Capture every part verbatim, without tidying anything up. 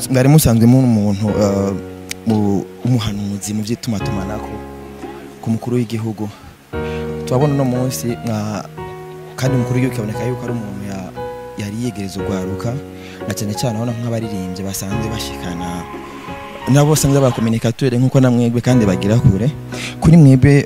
mwari musanzwe mu umuntu mu umuhanuzi mu by'itumatumanako ku mukuru w'igihugu twabona no munsi kandi umukuru w'igihugu kaboneka yuko ari umuntu yari yegereza urwaruka na cyane cyane abona nk'abaririmbye basanzwe bashikana nabo basanzwe bakomunikateur nkuko namwegwe kandi bagira kure kuri mwebwe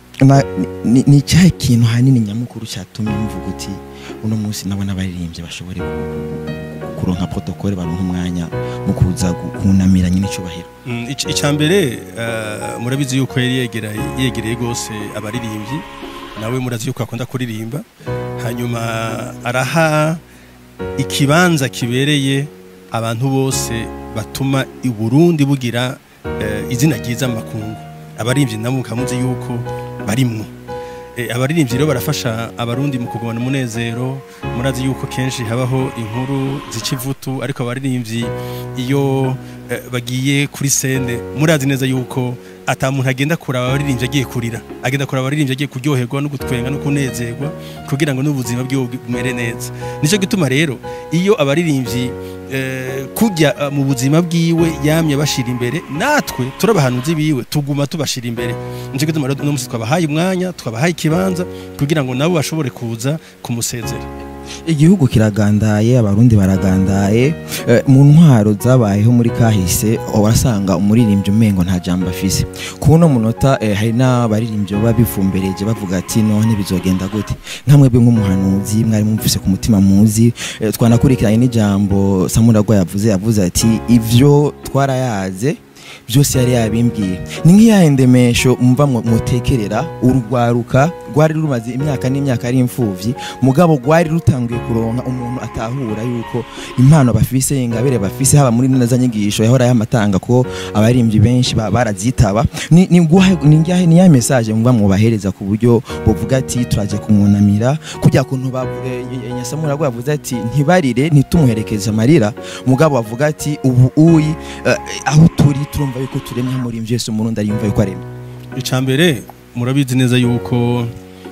ni cyahe kintu hanini nyamukuru cyatumye mvuga uti uno munsi nabona abaririmbye bashobore kuronka protocole baronka umwanya mu kuza kunamira nyine cyubahiro icambere murabizi yuko yari yegera yegereye gose abaririmbyi nawe murazi yuko akunda kuririmba hanyuma araha ikibanza kibereye abantu bose batuma i Burundi bugira izina ryiza makungu abaririmbyi nabo kamuzi yuko barimwo abaririmbyi rero barafasha abarundi mu kugabana umunezero murazi yuko kenshi habaho inkuru zicivutu ariko abaririmbyi iyo bagiye kuri scene murazi neza yuko ata muntu agenda kuraba abaririmbyi agiye kurira agenda kuraba abaririmbyi agiye kuryoherwa no gutwenga no kunezerwa kugira ngo n'ubuzima bwiwe bumere neza nico gituma rero iyo abaririmbyi kujya mu buzima bwiwe yamye bashira imbere natwe turabahanuzi biwe tuguma tubashira imbere nico gituma rero no musi twabahaye umwanya twabahaye ikibanza kugira ngo nabo bashobore kuza kumusezera igihugu kiragandaye abarundi baragandaye mu ntwaro zabayeho muri kahise wasanga umuririmbyi umengo nta jambo afise kuno munota hari n'abaririmbyi baba bifumbereje bavuga ati none bizogenda gute nkamwebwe nk'umuhanuzi mwari mumvise ku mutima muzi twanakurikiranye n'ijambo Samuragwa yavuze yavuze ati ivyo twarayaze byose yari yabimbwiye ni nk'iyahindemesho umva mutekerera urugwaruka rwari rumaze imyaka n'imyaka ari imfuvyi mugabo rwari rutangiye kuronka umuntu atahura yuko impano bafise ingabire bafise haba muri neza nyigisho yahora yamatanga ko abaririmbyi benshi barazitaba ni ni ngahe ni ya message umva mu bahereza ku buryo bovuga ati turaje kumunamira kujya kuntu Samuragwa yavuze ati ntibarire ntitumuherekeze amarira mugabo bavuga ati ubu uyi aho turi turumva yuko turemye muri mvyese umurundi ari yumva yuko aremye icambere murabizi neza yuko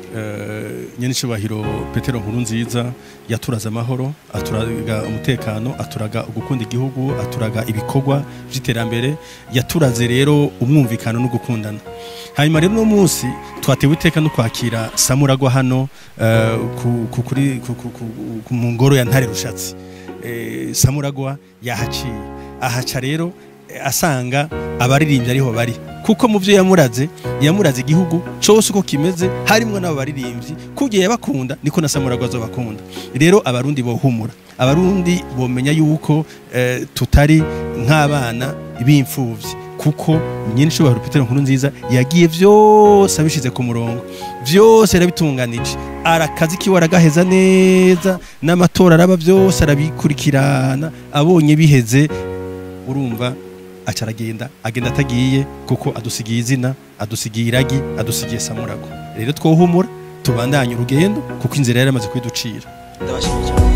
nyene cyubahiro Petero Nkurunziza yaturaza amahoro aturaga umutekano aturaga ugukunda igihugu aturaga ibikorwa by'iterambere yaturaze rero umwumvikano no gukundana hanyuma rero no munsi twatewe iteka no kwakira Samuragwa hano ku kuri ku ngoro ya Ntare Rushatsi Samuragwa yahaciye ahaca rero asanga abaririmbyi ariho bari kuko mu byo yamuraze yamuraze igihugu cyose uko kimeze harimo n'abaririmbyi kugiye bakunda niko na Samuragwa zo bakunda rero abarundi bohumura abarundi bomenya yuko eh, tutari nk'abana b'imfuvyi kuko nyine cyubahiro Petero Nkurunziza yagiye vyose abishize ku murongo vyose arabitunganije arakazi kiwe aragaheza neza n'amatora araba vyose arabikurikirana abonye biheze urumva acaragenda agenda atagiye kuko adusigiye izina adusigiye iragi adusigiye Samuragwa rero twohumura tubandanye urugendo kuko inzira yari amaze kwiducira ndabashimije